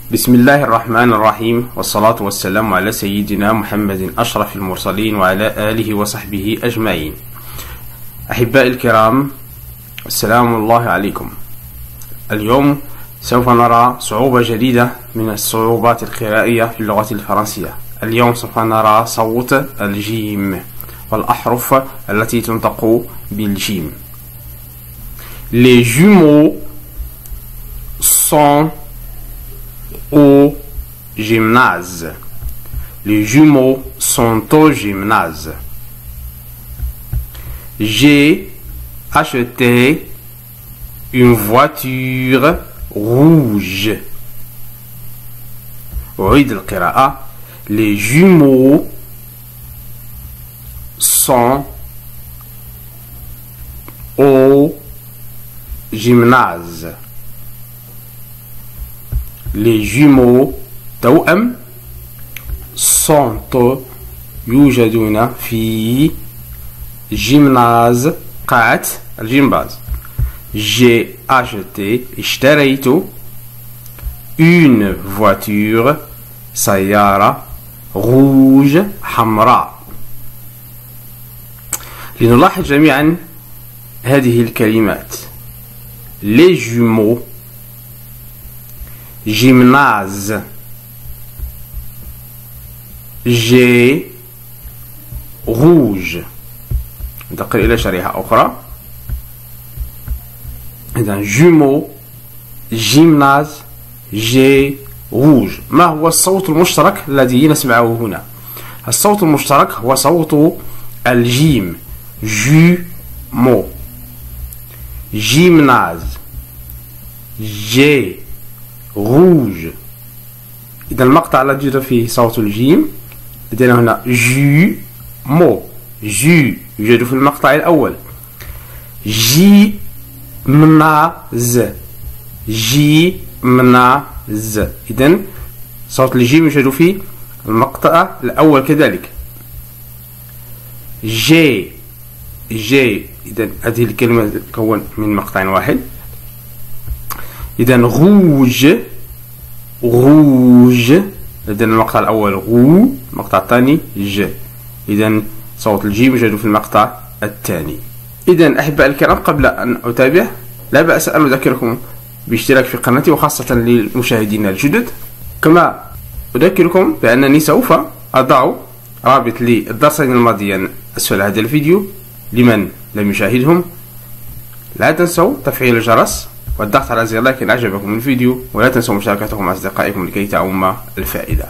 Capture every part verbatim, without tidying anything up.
بسم الله الرحمن الرحيم، والصلاة والسلام على سيدنا محمد أشرف المرسلين وعلى آله وصحبه أجمعين. أحبائي الكرام، السلام الله عليكم. اليوم سوف نرى صعوبة جديدة من الصعوبات القرائية في اللغة الفرنسية. اليوم سوف نرى صوت الجيم والأحرف التي تنطق بالجيم. Les jumeaux sont au gymnase. Les jumeaux sont au gymnase. J'ai acheté une voiture rouge. أعيد القراءة. Les jumeaux sont au gymnase. Les jumeaux توأم sont يوجدون في جيمناز قاعة الجمباز. J'ai acheté اشتريت une voiture سيارة rouge حمراء. لنلاحظ جميعا هذه الكلمات. Les jumeaux، gymnase، j'ai rouge. ننتقل إلى شريحة أخرى. إذن jumeaux، gymnase، j'ai rouge. ما هو الصوت المشترك الذي نسمعه هنا؟ الصوت المشترك هو صوت الجيم. jumeaux، gymnase، j'ai rouge. إذا المقطع الذي يوجد فيه صوت الجيم لدينا هنا jumeaux. جي يوجد في المقطع الأول. جيمناز، جيمناز. إذا صوت الجيم يوجد في المقطع الأول كذلك. جي جي إذا هذه الكلمة تتكون من مقطع واحد. إذا روج روج لدينا المقطع الأول غو، المقطع الثاني ج. إذا صوت الجيم يوجد في المقطع الثاني. إذا أحبائي الكرام، قبل أن أتابع لا بأس أن أذكركم باشتراك في قناتي، وخاصة للمشاهدين الجدد. كما أذكركم بأنني سوف أضع رابط للدرسين الماضيين أسفل هذا الفيديو لمن لم يشاهدهم. لا تنسوا تفعيل الجرس والضغط على زر لايك إن أعجبكم الفيديو، ولا تنسوا مشاركته مع أصدقائكم لكي تعم الفائدة.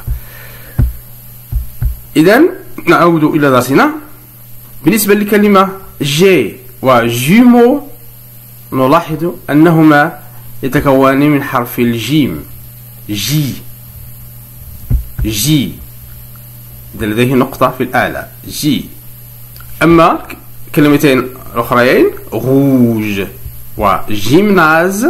إذن نعود إلى درسنا. بالنسبة لكلمة جي وجيمو، نلاحظ أنهما يتكونان من حرف الجيم. جي جي لديه نقطة في الأعلى جي. أما كلمتين الأخريين روج وجيمناز،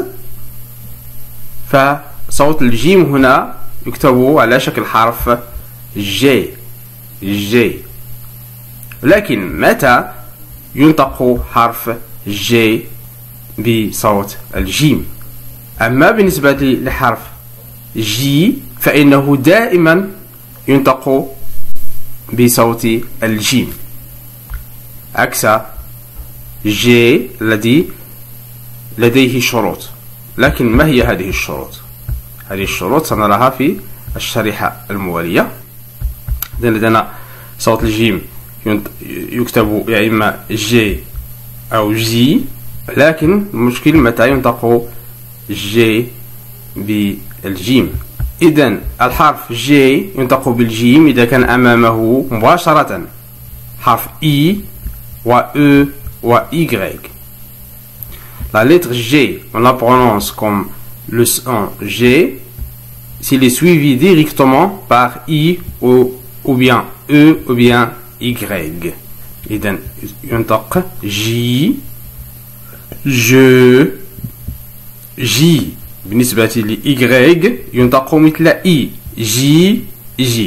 فصوت الجيم هنا يكتب على شكل حرف جي جي. لكن متى ينطق حرف جي بصوت الجيم؟ أما بالنسبة لحرف جي فإنه دائما ينطق بصوت الجيم، عكس جي الذي لديه شروط. لكن ما هي هذه الشروط؟ هذه الشروط سنراها في الشريحة الموالية. لدينا صوت الجيم يكتب يا إما جي أو جي، لكن المشكل متى ينطق جي بالجيم. إذن الحرف جي ينطق بالجيم إذا كان أمامه مباشرة حرف إي و أو و إيغريك. La lettre G, on la prononce comme le son G s'il est suivi directement par I ou, ou bien E ou bien Y. إذن ينطق J، J، J. بالنسبة ل Y ينطق مثل I، J، J.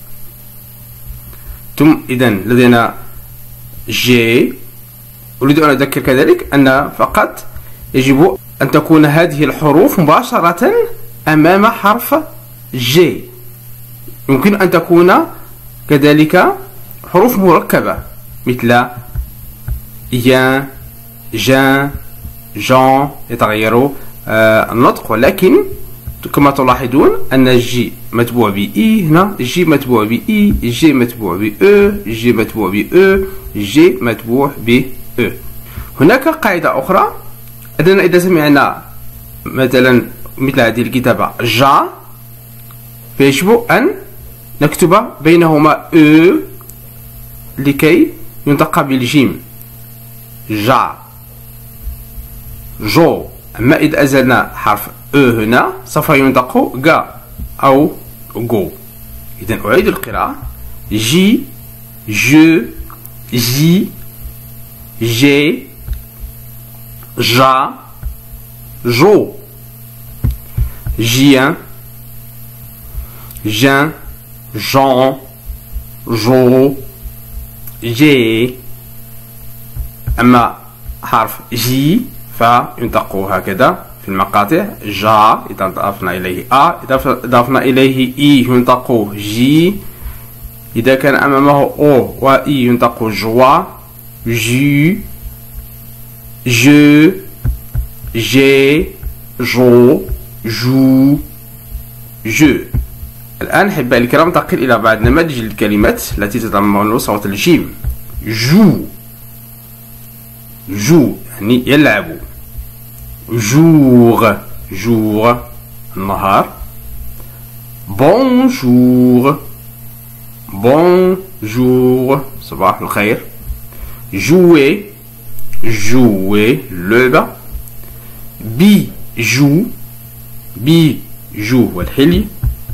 ثم إذن لدينا J. أريد أن أذكر كذلك أن فقط يجب أن تكون هذه الحروف مباشرة أمام حرف جي. يمكن أن تكون كذلك حروف مركبة مثل ين، جان، جان، يتغير آه النطق، ولكن كما تلاحظون أن الجي متبوع ب إي هنا، جي متبوع ب إي، جي متبوع ب أو، جي متبوع ب أو، جي متبوع ب أو. هناك قاعدة أخرى أننا إذا سمعنا مثلا مثل هذه الكتابة جا، فيجب أن نكتب بينهما أو لكي ينطق بالجيم، جا، جو. أما إذا أزلنا حرف أو هنا سوف ينطق جا أو جو. إذن أعيد القراءة: جي، جو، جي، جي، جا، جو، جيان، جان، جان، جو، جي. أما حرف جي فينطق هكذا في المقاطع: جا إذا أضفنا إليه أ، إذا أضفنا إليه إي ينطق جي، إذا كان أمامه أو وإي ينطق جوا، جو، جو، جي، جو، جو، جو. الآن أحبائي الكرام ننتقل إلى بعض نماذج الكلمات التي تتضمن صوت الجيم. جو، جو يعني يلعب. jour، jour النهار. bonjour، bonjour صباح الخير. jouer، jouer اللعبة. bijou، bijou والحلي.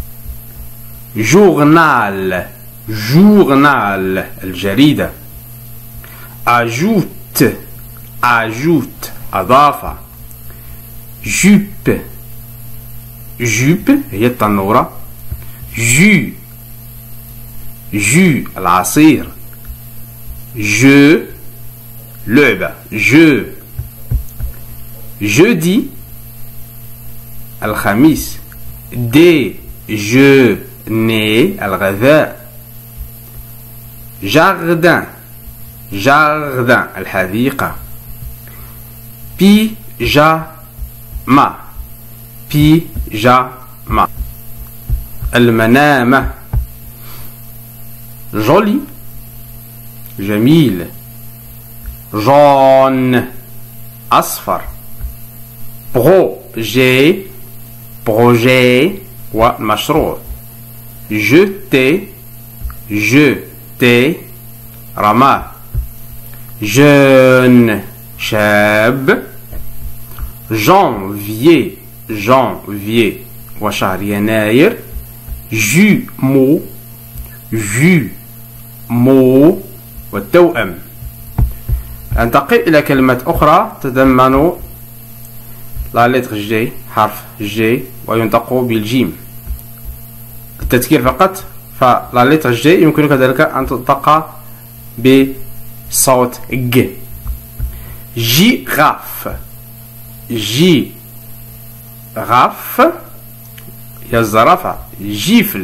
journal، journal الجريدة. ajoute، ajoute أضاف. jupe، jupe هي التنورة. jus، jus العصير. jeu لعبة، jeu. jeudi الخميس. déjeuner الغذاء. jardin، jardin الحديقة. pyjama، pyjama المنامة. joli جميل. jaune أصفر. projet، projet ومشروع. jeter، jeter رماه. jeune شاب. janvier، janvier وشهر يناير. jumeau، jumeau والتوأم. انتقل إلى كلمات أخرى تتضمن لا لتر جي، حرف جي وينطق بالجيم. التذكير فقط، فلا لتر جي يمكن كذلك أن تنطق بصوت ج. جيراف، جي غاف هي الزرافة. جيفل،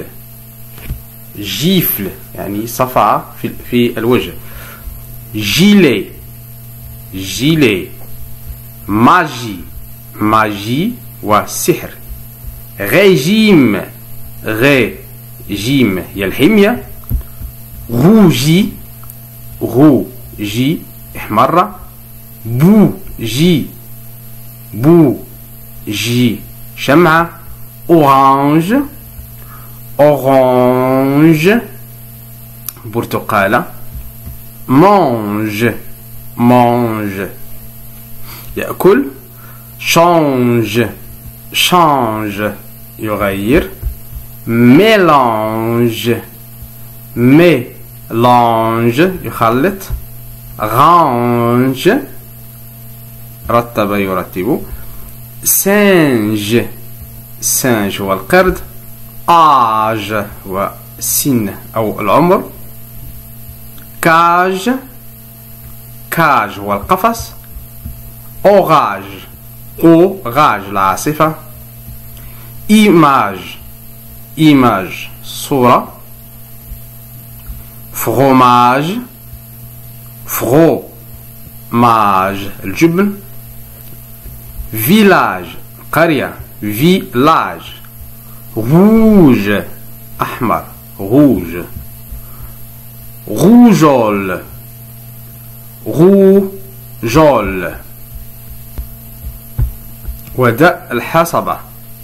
جيفل يعني صفعة في, في الوجه. جيلي، جيلي ماجي، ماجي وسحر. ريجيم، ريجيم هي الحمية. روجي، روجي احمر. بوجي، بوجي شمعة. أورانج، أورانج برتقالة. مانج، مانج يأكل. شانج، شانج يغير. ميلانج، ميلانج يخلط. رانج رتب يرتب. سانج، سانج هو القرد. آج هو السن أو العمر. كاج، كاج هو القفص. أوراج، أوراج العاصفة. إيماج، image صورة. fromage fromage الجبن. village قرية village. rouge أحمر rouge. rougeole rougeole. وداء الحصبة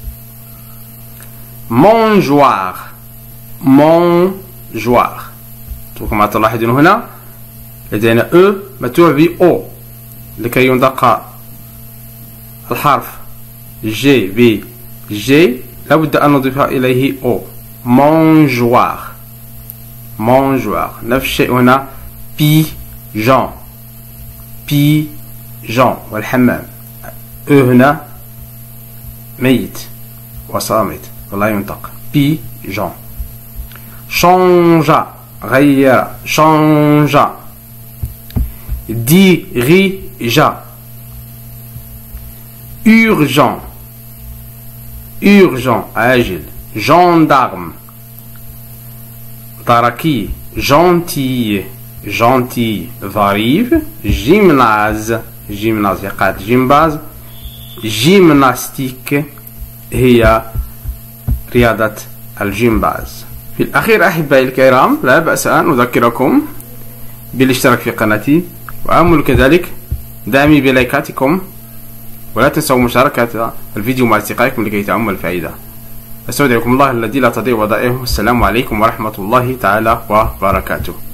mangeoire mangeoire. كما تلاحظون هنا لدينا أو متبوع ب أو لكي ينطق الحرف جي ب جي لابد أن نضيف إليه أو. mangeoire mangeoire. نفس الشيء هنا pigeon pigeon والحمام. أو هنا ميت وصامت ولا ينطق pigeon. change غير change. dirige urgent urgent عاجل. gendarme تركي gentil gentil. ظريف gymnase gymnase قاعة جيمباز. جيمناستيك هي رياضة الجيمباز. في الأخير أحبائي الكرام لا بأس أن أذكركم بالاشتراك في قناتي وأمل كذلك دعمي بلايكاتكم ولا تنسوا مشاركة الفيديو مع أصدقائكم لكي تعم الفائدة. أستودعكم الله الذي لا تضيع ودائعه. السلام عليكم ورحمة الله تعالى وبركاته.